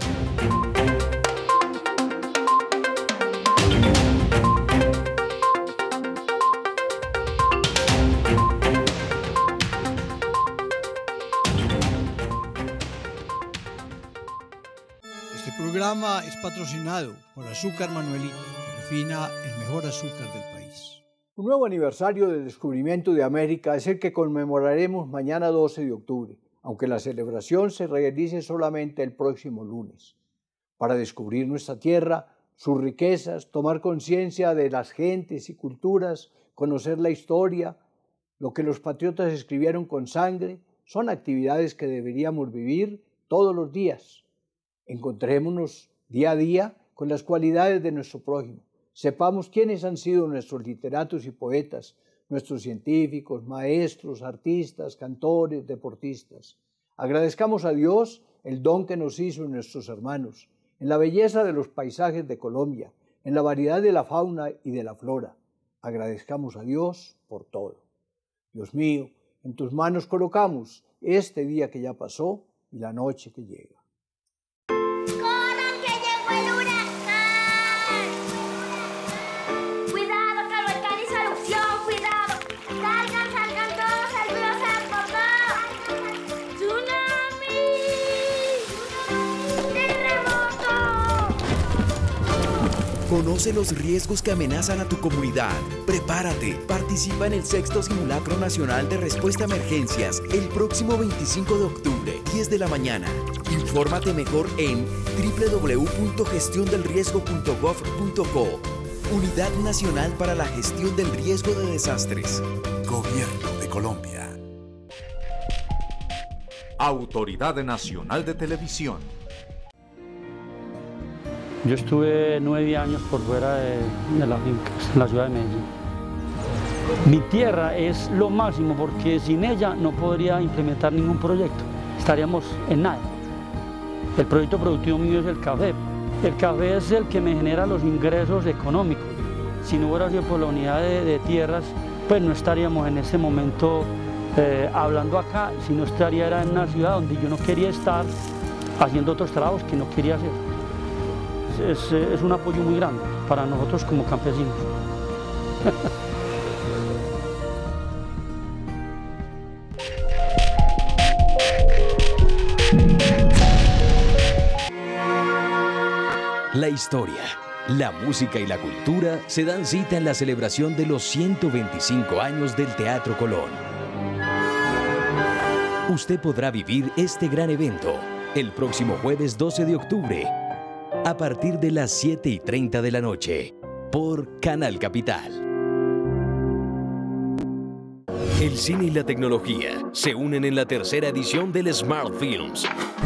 [SPEAKER 10] Este programa es patrocinado por Azúcar Manuelito, que refina el mejor azúcar del país.
[SPEAKER 11] Un nuevo aniversario del descubrimiento de América es el que conmemoraremos mañana doce de octubre, aunque la celebración se realice solamente el próximo lunes. Para descubrir nuestra tierra, sus riquezas, tomar conciencia de las gentes y culturas, conocer la historia, lo que los patriotas escribieron con sangre, son actividades que deberíamos vivir todos los días. Encontrémonos día a día con las cualidades de nuestro prójimo. Sepamos quiénes han sido nuestros literatos y poetas, nuestros científicos, maestros, artistas, cantores, deportistas. Agradezcamos a Dios el don que nos hizo nuestros hermanos, en la belleza de los paisajes de Colombia, en la variedad de la fauna y de la flora. Agradezcamos a Dios por todo. Dios mío, en tus manos colocamos este día que ya pasó y la noche que llega.
[SPEAKER 12] ¡Corran que llegó el huracán! ¡Cuidado que el volcán hizo erupción! ¡Cuidado! ¡Salgan, salgan todos! ¡El río se desbordó! ¡Tsunami! ¡Terremoto!
[SPEAKER 13] Conoce los riesgos que amenazan a tu comunidad. Prepárate. Participa en el sexto Simulacro Nacional de Respuesta a Emergencias el próximo veinticinco de octubre, diez de la mañana. Infórmate mejor en doble u doble u doble u punto gestión del riesgo punto gov punto co. Unidad Nacional para la Gestión del Riesgo de Desastres.
[SPEAKER 14] Gobierno de Colombia. Autoridad Nacional de Televisión.
[SPEAKER 15] Yo estuve nueve años por fuera de, de la finca, en la ciudad de Medellín. Mi tierra es lo máximo porque sin ella no podría implementar ningún proyecto. Estaríamos en nada. El proyecto productivo mío es el café. El café es el que me genera los ingresos económicos. Si no hubiera sido por la unidad de, de tierras, pues no estaríamos en este momento eh, hablando acá, sino estaría era en una ciudad donde yo no quería estar haciendo otros trabajos que no quería hacer. Es, es un apoyo muy grande para nosotros como campesinos.
[SPEAKER 16] La historia, la música y la cultura se dan cita en la celebración de los ciento veinticinco años del Teatro Colón. Usted podrá vivir este gran evento el próximo jueves doce de octubre a partir de las siete y treinta de la noche por Canal Capital. El cine y la tecnología se unen en la tercera edición del Smart Films.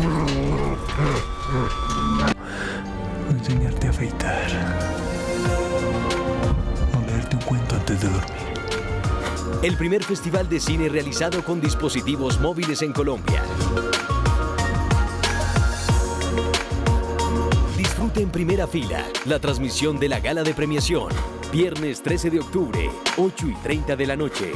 [SPEAKER 17] Enseñarte a afeitar. O leerte un cuento antes de dormir.
[SPEAKER 16] El primer festival de cine realizado con dispositivos móviles en Colombia. Disfrute en primera fila la transmisión de la gala de premiación. Viernes trece de octubre, ocho y treinta de la noche.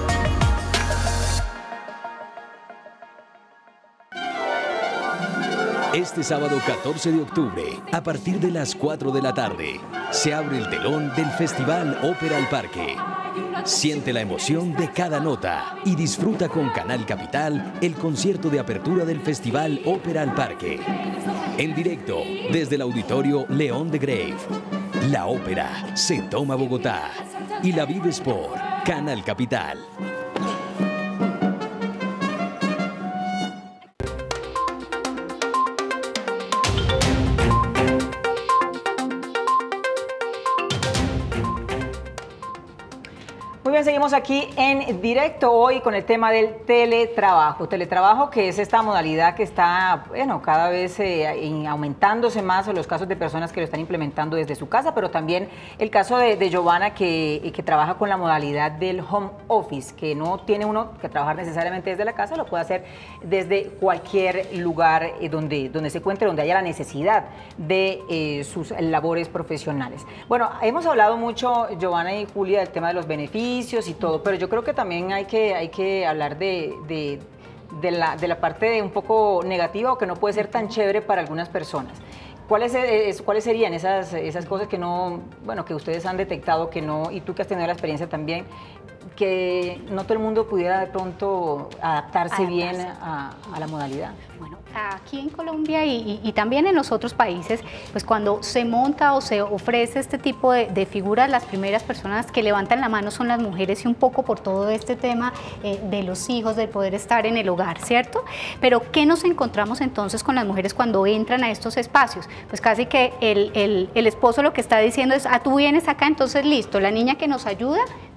[SPEAKER 16] Este sábado catorce de octubre, a partir de las cuatro de la tarde, se abre el telón del Festival Ópera al Parque. Siente la emoción de cada nota y disfruta con Canal Capital el concierto de apertura del Festival Ópera al Parque. En directo, desde el Auditorio León de Grave. La ópera se toma Bogotá y la vives por Canal Capital.
[SPEAKER 1] Bien, seguimos aquí en directo hoy con el tema del teletrabajo. Teletrabajo que es esta modalidad que está, bueno, cada vez eh, aumentándose más en los casos de personas que lo están implementando desde su casa, pero también el caso de, de Giovanna que, que trabaja con la modalidad del home office, que no tiene uno que trabajar necesariamente desde la casa, lo puede hacer desde cualquier lugar eh, donde, donde se encuentre, donde haya la necesidad de eh, sus labores profesionales. Bueno, hemos hablado mucho, Giovanna y Julia, del tema de los beneficios y todo, pero yo creo que también hay que, hay que hablar de, de, de, la, de la parte de un poco negativa o que no puede ser tan chévere para algunas personas. ¿Cuáles, es, ¿Cuáles serían esas, esas cosas que no, bueno, que ustedes han detectado que no, y tú que has tenido la experiencia también, que no todo el mundo pudiera de pronto adaptarse, adaptarse. bien a, a la modalidad?
[SPEAKER 5] Bueno, aquí en Colombia y, y, y también en los otros países, pues cuando se monta o se ofrece este tipo de, de figuras, las primeras personas que levantan la mano son las mujeres y un poco por todo este tema eh, de los hijos, de poder estar en el hogar, ¿cierto? Pero ¿qué nos encontramos entonces con las mujeres cuando entran a estos espacios? Pues casi que el, el, el esposo lo que está diciendo es, ah, tú vienes acá, entonces listo, la niña que nos ayuda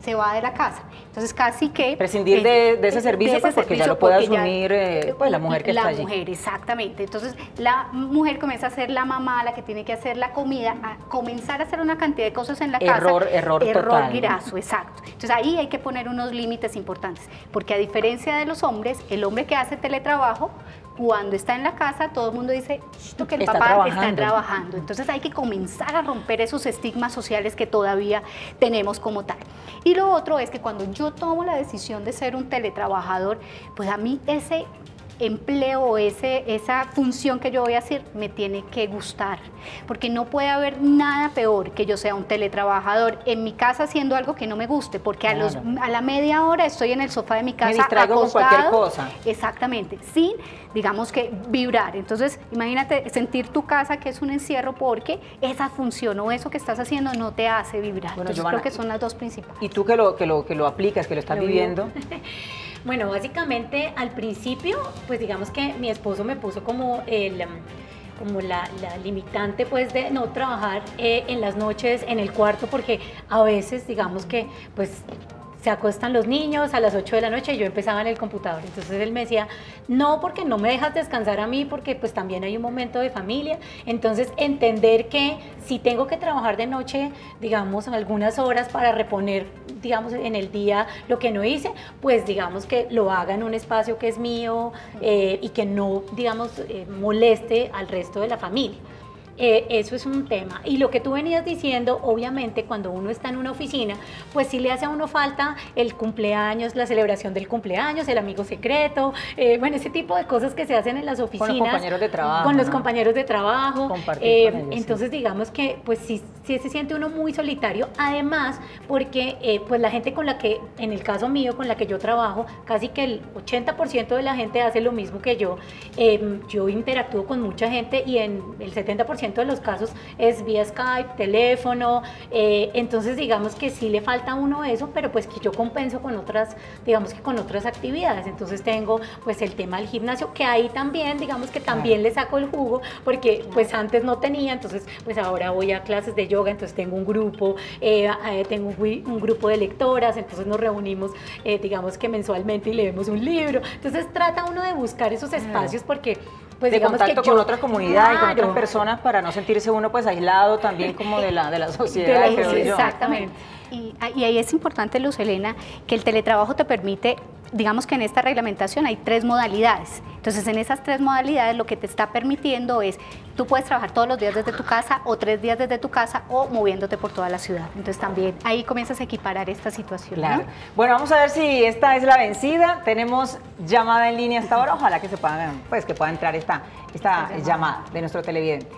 [SPEAKER 5] se va de la casa. Entonces casi que...
[SPEAKER 1] Prescindir de, de ese servicio, de ese pues, porque servicio ya lo puede asumir ya, eh, pues, la mujer que
[SPEAKER 5] la
[SPEAKER 1] está allí.
[SPEAKER 5] La mujer, exactamente. Entonces la mujer comienza a ser la mamá, la que tiene que hacer la comida, a comenzar a hacer una cantidad de cosas en la
[SPEAKER 1] error,
[SPEAKER 5] casa.
[SPEAKER 1] Error,
[SPEAKER 5] error
[SPEAKER 1] total.
[SPEAKER 5] Error graso, exacto. Entonces ahí hay que poner unos límites importantes, porque a diferencia de los hombres, el hombre que hace teletrabajo, cuando está en la casa, todo el mundo dice que el
[SPEAKER 1] está
[SPEAKER 5] papá
[SPEAKER 1] trabajando.
[SPEAKER 5] está trabajando. Entonces hay que comenzar a romper esos estigmas sociales que todavía tenemos como tal. Y lo otro es que cuando yo tomo la decisión de ser un teletrabajador, pues a mí ese empleo o ese, esa función que yo voy a hacer me tiene que gustar, porque no puede haber nada peor que yo sea un teletrabajador en mi casa haciendo algo que no me guste, porque claro. a, los, a la media hora estoy en el sofá de mi casa
[SPEAKER 1] me distraigo
[SPEAKER 5] acostado,
[SPEAKER 1] con cualquier cosa.
[SPEAKER 5] Exactamente, sin, digamos que vibrar. Entonces, imagínate sentir tu casa que es un encierro porque esa función o eso que estás haciendo no te hace vibrar. Bueno, Entonces, Giovanna, creo que son las dos principales.
[SPEAKER 1] ¿Y tú que lo, que lo, que lo aplicas, que lo estás lo viviendo?
[SPEAKER 6] Bueno, básicamente al principio, pues digamos que mi esposo me puso como el... como la, la limitante pues de no trabajar eh, en las noches en el cuarto, porque a veces digamos que pues se acuestan los niños a las ocho de la noche y yo empezaba en el computador. Entonces él me decía, no, porque no me dejas descansar a mí, porque pues también hay un momento de familia. Entonces entender que si tengo que trabajar de noche, digamos, algunas horas para reponer, digamos, en el día lo que no hice, pues digamos que lo haga en un espacio que es mío eh, y que no, digamos, eh, moleste al resto de la familia. Eh, eso es un tema. Y lo que tú venías diciendo, obviamente cuando uno está en una oficina, pues sí le hace a uno falta el cumpleaños, la celebración del cumpleaños, el amigo secreto, eh, bueno, ese tipo de cosas que se hacen en las oficinas.
[SPEAKER 1] Con los compañeros de trabajo.
[SPEAKER 6] Con los
[SPEAKER 1] ¿no?
[SPEAKER 6] compañeros de trabajo.
[SPEAKER 1] Compartir
[SPEAKER 6] eh,
[SPEAKER 1] con ellos,
[SPEAKER 6] entonces
[SPEAKER 1] sí.
[SPEAKER 6] digamos que pues sí, sí se siente uno muy solitario, además porque eh, pues la gente con la que, en el caso mío, con la que yo trabajo, casi que el ochenta por ciento de la gente hace lo mismo que yo. Eh, yo interactúo con mucha gente y en el setenta por ciento de los casos es vía Skype, teléfono, eh, entonces digamos que sí le falta a uno eso, pero pues que yo compenso con otras, digamos que con otras actividades. Entonces tengo pues el tema del gimnasio, que ahí también, digamos que también le saco el jugo, porque pues antes no tenía, entonces pues ahora voy a clases de yoga, entonces tengo un grupo, eh, eh, tengo un, un grupo de lectoras, entonces nos reunimos, eh, digamos que mensualmente y leemos un libro. Entonces trata uno de buscar esos espacios porque pues
[SPEAKER 1] de
[SPEAKER 6] digamos
[SPEAKER 1] contacto
[SPEAKER 6] que yo,
[SPEAKER 1] con otra comunidad
[SPEAKER 6] claro,
[SPEAKER 1] y con otras personas para no sentirse uno pues aislado también como de la, de la sociedad.
[SPEAKER 5] De la,
[SPEAKER 1] creo yo.
[SPEAKER 5] Exactamente. Y, y ahí es importante, Luz Helena, que el teletrabajo te permite, digamos que en esta reglamentación hay tres modalidades. Entonces, en esas tres modalidades lo que te está permitiendo es, tú puedes trabajar todos los días desde tu casa o tres días desde tu casa o moviéndote por toda la ciudad. Entonces, también ahí comienzas a equiparar esta situación.
[SPEAKER 1] Claro.
[SPEAKER 5] ¿no?
[SPEAKER 1] Bueno, vamos a ver si esta es la vencida. Tenemos llamada en línea hasta ahora. Ojalá que se puedan, pues, que pueda entrar esta, esta llamada. llamada de nuestro televidente.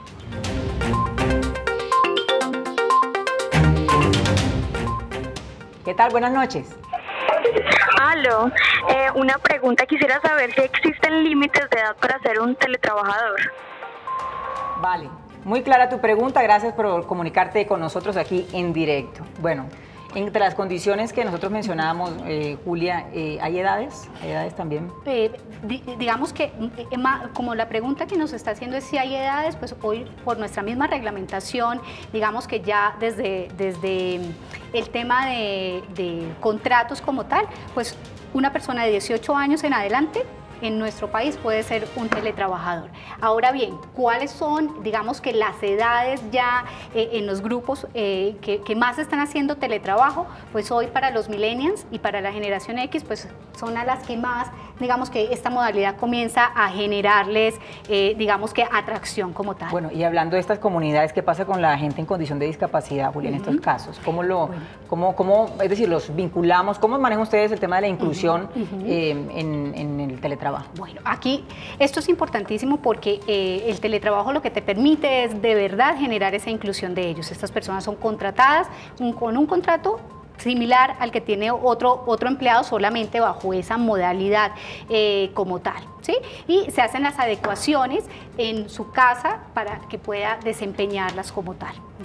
[SPEAKER 1] ¿Qué tal? Buenas noches.
[SPEAKER 18] Aló, eh, una pregunta, quisiera saber si existen límites de edad para ser un teletrabajador.
[SPEAKER 1] Vale, muy clara tu pregunta, gracias por comunicarte con nosotros aquí en directo. Bueno, entre las condiciones que nosotros mencionábamos, eh, Julia, eh, ¿hay edades? ¿Hay edades también?
[SPEAKER 5] Eh, di, digamos que, Emma, como la pregunta que nos está haciendo es si hay edades, pues hoy por nuestra misma reglamentación, digamos que ya desde, desde el tema de, de contratos como tal, pues una persona de dieciocho años en adelante en nuestro país puede ser un teletrabajador. Ahora bien, ¿cuáles son, digamos que las edades ya eh, en los grupos eh, que, que más están haciendo teletrabajo? Pues hoy para los millennials y para la generación X, pues son a las que más, digamos que esta modalidad comienza a generarles, eh, digamos que atracción como tal.
[SPEAKER 1] Bueno, y hablando de estas comunidades, ¿qué pasa con la gente en condición de discapacidad, Julia, en uh-huh. estos casos? ¿Cómo lo, bueno. cómo, cómo, es decir, los vinculamos? ¿Cómo manejan ustedes el tema de la inclusión uh-huh. Uh-huh. Eh, en, en el teletrabajo?
[SPEAKER 5] Bueno, aquí esto es importantísimo porque eh, el teletrabajo lo que te permite es de verdad generar esa inclusión de ellos. Estas personas son contratadas un, con un contrato similar al que tiene otro, otro empleado, solamente bajo esa modalidad eh, como tal, ¿sí? Y se hacen las adecuaciones en su casa para que pueda desempeñarlas como tal, ¿okay?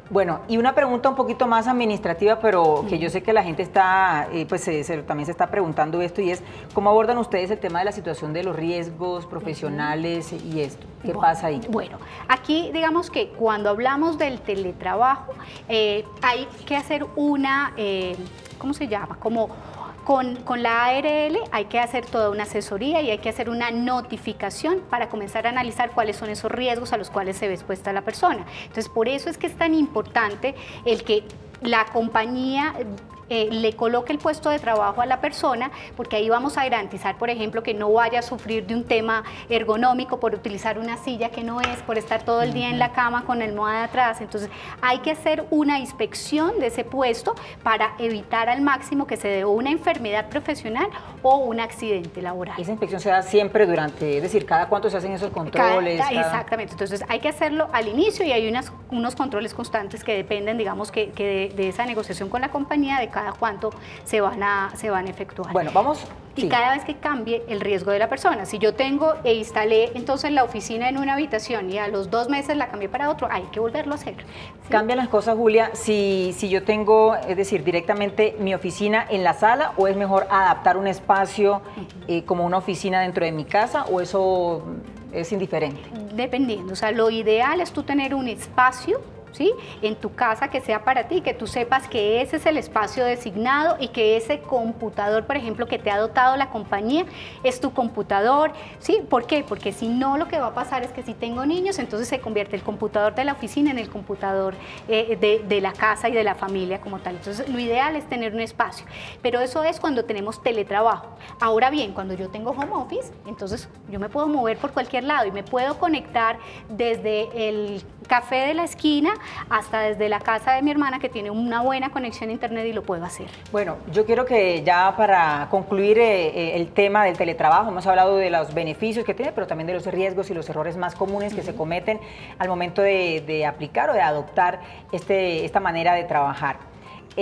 [SPEAKER 1] Bueno, y una pregunta un poquito más administrativa, pero que yo sé que la gente está, eh, pues se, se, también se está preguntando esto, y es, ¿cómo abordan ustedes el tema de la situación de los riesgos profesionales y esto? ¿Qué
[SPEAKER 5] bueno,
[SPEAKER 1] pasa ahí?
[SPEAKER 5] Bueno, aquí digamos que cuando hablamos del teletrabajo, eh, hay que hacer una, eh, ¿cómo se llama? Como Con, con la A R L hay que hacer toda una asesoría y hay que hacer una notificación para comenzar a analizar cuáles son esos riesgos a los cuales se ve expuesta la persona. Entonces, por eso es que es tan importante el que la compañía eh, le coloque el puesto de trabajo a la persona, porque ahí vamos a garantizar, por ejemplo, que no vaya a sufrir de un tema ergonómico por utilizar una silla que no es, por estar todo el día en la cama con la almohada atrás. Entonces, hay que hacer una inspección de ese puesto para evitar al máximo que se dé una enfermedad profesional o un accidente laboral.
[SPEAKER 1] Esa inspección se da siempre durante, es decir, ¿cada cuánto se hacen esos controles?
[SPEAKER 5] Cada,
[SPEAKER 1] cada...
[SPEAKER 5] Exactamente, entonces hay que hacerlo al inicio y hay unas, unos controles constantes que dependen, digamos, que, que de, de esa negociación con la compañía, de cada cuánto se van a, se van a efectuar.
[SPEAKER 1] Bueno, vamos...
[SPEAKER 5] Y
[SPEAKER 1] sí.
[SPEAKER 5] cada vez que cambie el riesgo de la persona. Si yo tengo e instalé entonces la oficina en una habitación y a los dos meses la cambié para otro, hay que volverlo a hacer. ¿Sí?
[SPEAKER 1] ¿Cambian las cosas, Julia, si, si yo tengo, es decir, directamente mi oficina en la sala, o es mejor adaptar un espacio eh, como una oficina dentro de mi casa, o eso es indiferente?
[SPEAKER 5] Dependiendo, o sea, lo ideal es tú tener un espacio, ¿sí?, en tu casa que sea para ti, que tú sepas que ese es el espacio designado y que ese computador, por ejemplo, que te ha dotado la compañía, es tu computador, ¿sí? ¿Por qué? Porque si no, lo que va a pasar es que si tengo niños, entonces se convierte el computador de la oficina en el computador eh, de, de la casa y de la familia como tal. Entonces, lo ideal es tener un espacio, pero eso es cuando tenemos teletrabajo. Ahora bien, cuando yo tengo home office, entonces yo me puedo mover por cualquier lado y me puedo conectar desde el café de la esquina hasta desde la casa de mi hermana, que tiene una buena conexión a internet, y lo puedo hacer.
[SPEAKER 1] Bueno, yo quiero que ya para concluir eh, el tema del teletrabajo, hemos hablado de los beneficios que tiene, pero también de los riesgos y los errores más comunes que uh-huh. se cometen al momento de, de aplicar o de adoptar este, esta manera de trabajar.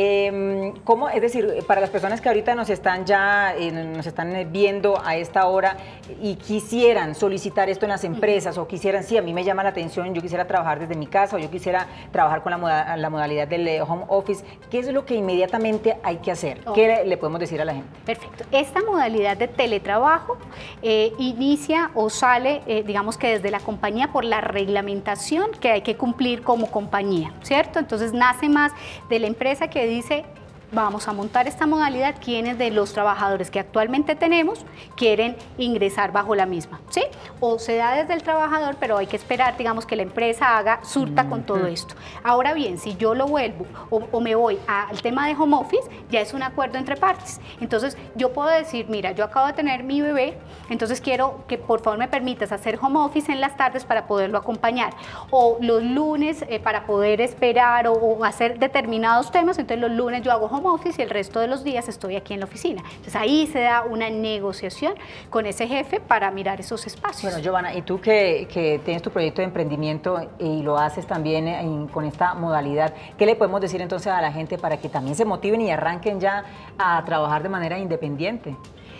[SPEAKER 1] Eh, ¿cómo, es decir, para las personas que ahorita nos están ya eh, nos están viendo a esta hora y quisieran solicitar esto en las empresas, o quisieran, sí, a mí me llama la atención, yo quisiera trabajar desde mi casa, o yo quisiera trabajar con la, moda, la modalidad del home office, ¿qué es lo que inmediatamente hay que hacer? Okay. ¿Qué le, le podemos decir a la gente?
[SPEAKER 5] Perfecto. Esta modalidad de teletrabajo eh, inicia o sale, eh, digamos que desde la compañía, por la reglamentación que hay que cumplir como compañía, ¿cierto? Entonces nace más de la empresa que dice: vamos a montar esta modalidad, quienes de los trabajadores que actualmente tenemos quieren ingresar bajo la misma, ¿sí? O se da desde el trabajador, pero hay que esperar, digamos, que la empresa haga surta mm-hmm. con todo esto. Ahora bien, si yo lo vuelvo o, o me voy al tema de home office, ya es un acuerdo entre partes. Entonces, yo puedo decir: mira, yo acabo de tener mi bebé, entonces quiero que por favor me permitas hacer home office en las tardes para poderlo acompañar, o los lunes eh, para poder esperar o, o hacer determinados temas, entonces los lunes yo hago home office y el resto de los días estoy aquí en la oficina. Entonces ahí se da una negociación con ese jefe para mirar esos espacios.
[SPEAKER 1] Bueno, Giovanna, y tú que, que tienes tu proyecto de emprendimiento y lo haces también en, con esta modalidad, ¿qué le podemos decir entonces a la gente para que también se motiven y arranquen ya a trabajar de manera independiente?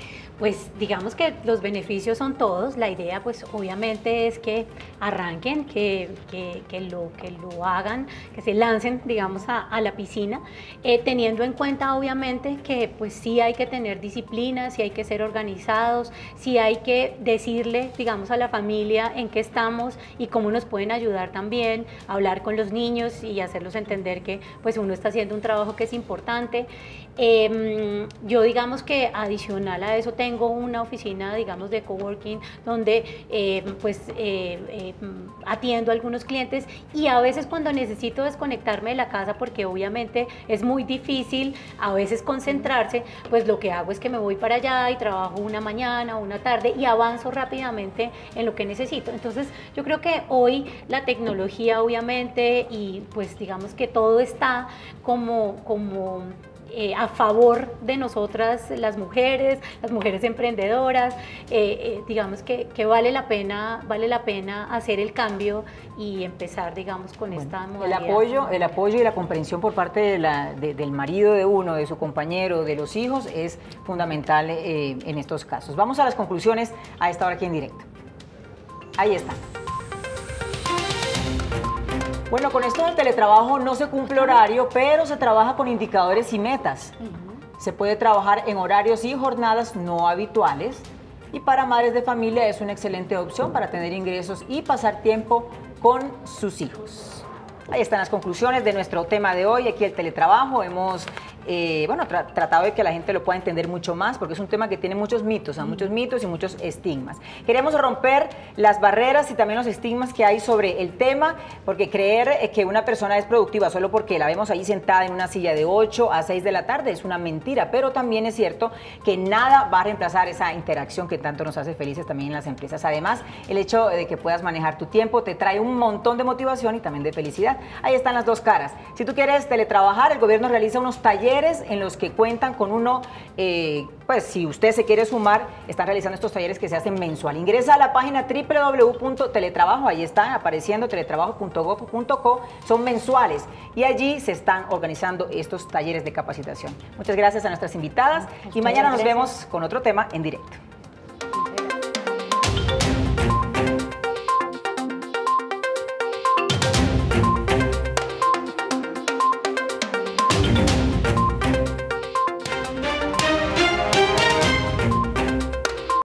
[SPEAKER 6] Pues digamos que los beneficios son todos. La idea pues obviamente es que arranquen, que, que, que, lo, que lo hagan, que se lancen, digamos, a, a la piscina, eh, teniendo en cuenta obviamente que pues sí hay que tener disciplina, sí hay que ser organizados, sí hay que decirle, digamos, a la familia en qué estamos y cómo nos pueden ayudar también, hablar con los niños y hacerlos entender que pues uno está haciendo un trabajo que es importante. Eh, yo digamos que adicional a eso tengo una oficina, digamos, de coworking donde eh, pues eh, eh, atiendo a algunos clientes, y a veces cuando necesito desconectarme de la casa, porque obviamente es muy difícil a veces concentrarse, pues lo que hago es que me voy para allá y trabajo una mañana o una tarde y avanzo rápidamente en lo que necesito. Entonces yo creo que hoy la tecnología obviamente, y pues digamos que todo está como, como Eh, a favor de nosotras las mujeres, las mujeres emprendedoras, eh, eh, digamos que, que vale la pena, vale la pena hacer el cambio y empezar, digamos, con bueno, esta modalidad.
[SPEAKER 1] El apoyo, el apoyo y la comprensión por parte de la, de, del marido de uno, de su compañero, de los hijos, es fundamental eh, en estos casos. Vamos a las conclusiones a esta hora aquí en directo. Ahí está. Bueno, con esto del teletrabajo no se cumple horario, pero se trabaja con indicadores y metas. Se puede trabajar en horarios y jornadas no habituales. Y para madres de familia es una excelente opción para tener ingresos y pasar tiempo con sus hijos. Ahí están las conclusiones de nuestro tema de hoy, aquí el teletrabajo. Hemos eh, bueno, tra tratado de que la gente lo pueda entender mucho más, porque es un tema que tiene muchos mitos, ¿eh? muchos mitos y muchos estigmas. Queremos romper las barreras y también los estigmas que hay sobre el tema, porque creer eh, que una persona es productiva solo porque la vemos ahí sentada en una silla de ocho a seis de la tarde es una mentira, pero también es cierto que nada va a reemplazar esa interacción que tanto nos hace felices también en las empresas. Además, el hecho de que puedas manejar tu tiempo te trae un montón de motivación y también de felicidad. Ahí están las dos caras. Si tú quieres teletrabajar, el gobierno realiza unos talleres en los que cuentan con uno, eh, pues si usted se quiere sumar, están realizando estos talleres que se hacen mensual. Ingresa a la página doble u doble u doble u punto teletrabajo, ahí están apareciendo teletrabajo punto gob punto co, son mensuales y allí se están organizando estos talleres de capacitación. Muchas gracias a nuestras invitadas y mañana nos vemos con otro tema en directo.